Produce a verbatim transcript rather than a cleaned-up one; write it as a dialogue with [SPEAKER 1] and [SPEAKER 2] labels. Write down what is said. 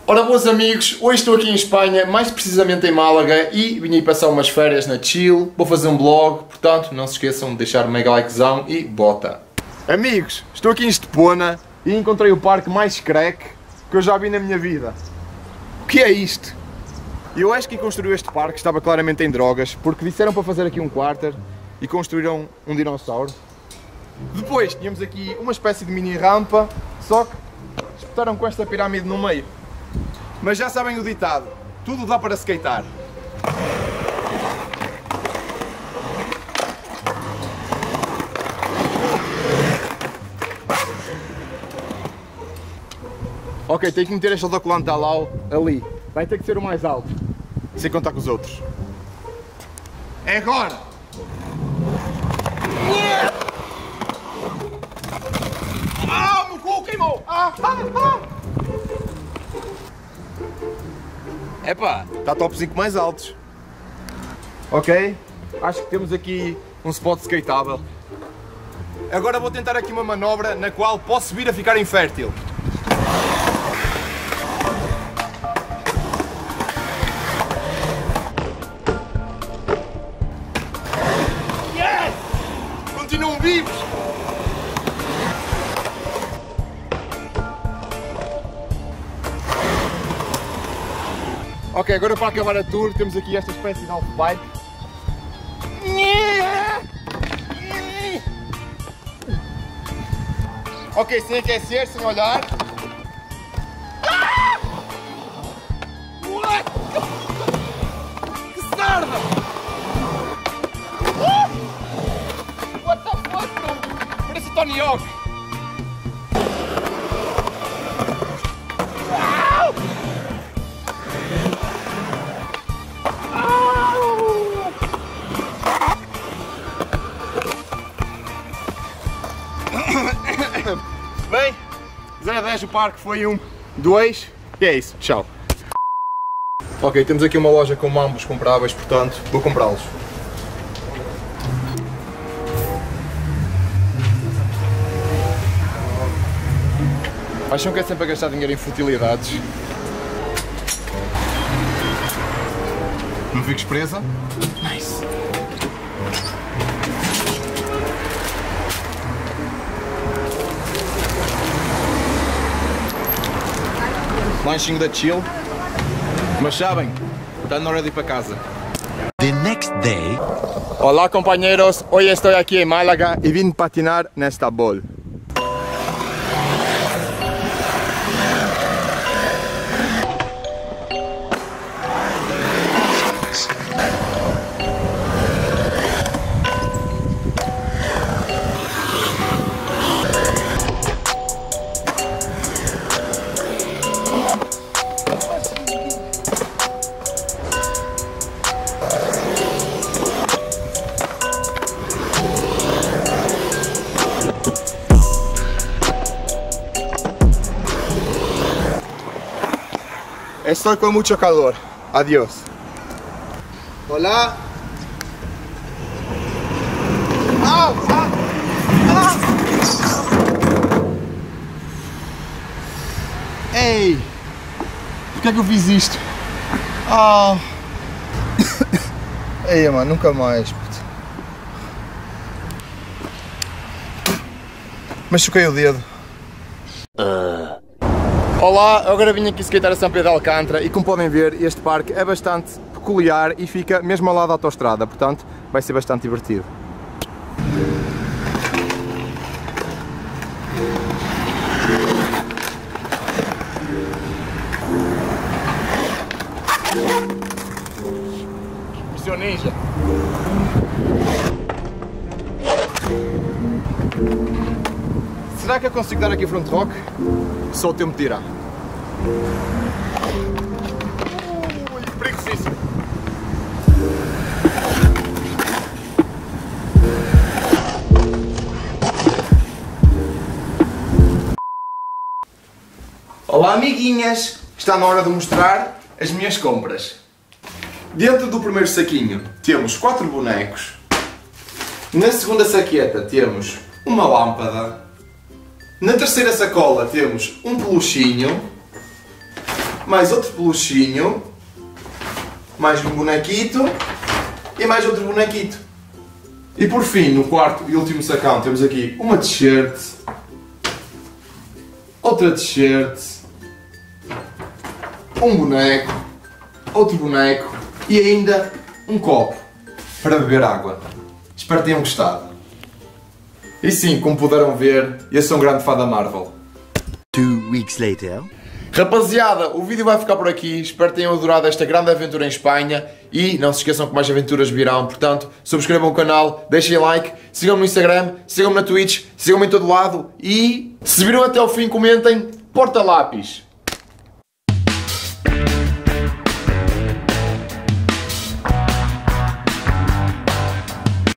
[SPEAKER 1] Ora, boas amigos, hoje estou aqui em Espanha, mais precisamente em Málaga, e vim aí passar umas férias na chill, vou fazer um vlog, portanto não se esqueçam de deixar o mega likezão e bota! Amigos, estou aqui em Estepona e encontrei o parque mais crack que eu já vi na minha vida. O que é isto? Eu acho que quem construiu este parque estava claramente em drogas, porque disseram para fazer aqui um quarter e construíram um dinossauro. Depois tínhamos aqui uma espécie de mini rampa, só que espetaram com esta pirâmide no meio. Mas já sabem o ditado, tudo dá para skatear. Ok, tenho que meter este autocolante da Lau ali. Vai ter que ser o mais alto, sem contar com os outros. É agora! Ah, meu cu queimou! Ah, ah, ah. Epá, está top cinco mais altos. Ok, acho que temos aqui um spot skateável. Agora vou tentar aqui uma manobra na qual posso vir a ficar infértil. Yes! Continuam vivos! Ok, agora para acabar a tour temos aqui esta espécie de halfpipe. Ok, sem aquecer, sem olhar. Ah! What? Que sarda! Uh! What the fuck? Parece o Tony Hawk. Bem, zero a dez o parque foi um, dois, e é isso, tchau. Ok, temos aqui uma loja com mambos compráveis, portanto, vou comprá-los. Acham que é sempre a gastar dinheiro em futilidades? Não fiques presa? Nice! Lanchinho da chill, mas sabem, está na hora de ir para casa.
[SPEAKER 2] The next day.
[SPEAKER 1] Olá compañeros, hoy estoy aquí en Málaga y vine a patinar nesta bola. Estoy con mucho calor. Adiós. Hola. ¡Au! ¡Ah! ¡Ah! Ei! Por que é que eu fiz isto? Ah! Ei, mano, nunca mais. Puto. Machuquei o dedo. Uh. Olá, agora vim aqui skatear a São Pedro de Alcântara e, como podem ver, este parque é bastante peculiar e fica mesmo ao lado da autoestrada, portanto vai ser bastante divertido. Missão ninja! Será que eu consigo dar aqui front rock? Só o tempo dirá. Ui, perigosíssimo. Olá amiguinhas! Está na hora de mostrar as minhas compras. Dentro do primeiro saquinho temos quatro bonecos. Na segunda saqueta temos uma lâmpada. Na terceira sacola temos um peluchinho. mais outro peluchinho, mais um bonequito e mais outro bonequito. E por fim, no quarto e último sacão, temos aqui uma t-shirt, outra t-shirt, um boneco, outro boneco e ainda um copo para beber água. Espero que tenham gostado. E sim, como puderam ver, eu sou um grande fã da Marvel.
[SPEAKER 2] Two weeks later.
[SPEAKER 1] Rapaziada, o vídeo vai ficar por aqui. Espero que tenham adorado esta grande aventura em Espanha. E não se esqueçam que mais aventuras virão. Portanto, subscrevam o canal, deixem like, sigam-me no Instagram, sigam-me na Twitch, sigam-me em todo lado. E se viram até ao fim, comentem porta-lápis.